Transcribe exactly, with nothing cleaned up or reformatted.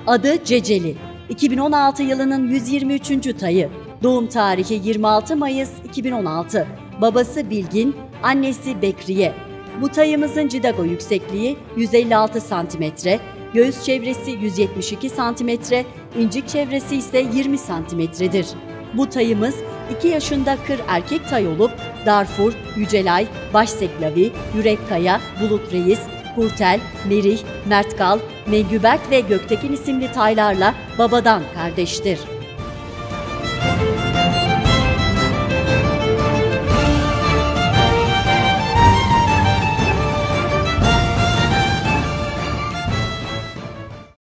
Adı Ceceli. iki bin on altı yılının yüz yirmi üçüncü tayı. Doğum tarihi yirmi altı Mayıs iki bin on altı. Babası Bilgin, annesi Bekriye. Bu tayımızın cidago yüksekliği yüz elli altı santimetre, göğüs çevresi yüz yetmiş iki santimetre, incik çevresi ise yirmi santimetredir. Bu tayımız iki yaşında kır erkek tay olup Darfur, Yücelay, Başseklavi, Yürekkaya, Bulut Reis, Kurtel, Merih, Mertkal, Mengübert ve Göktekin isimli taylarla babadan kardeştir.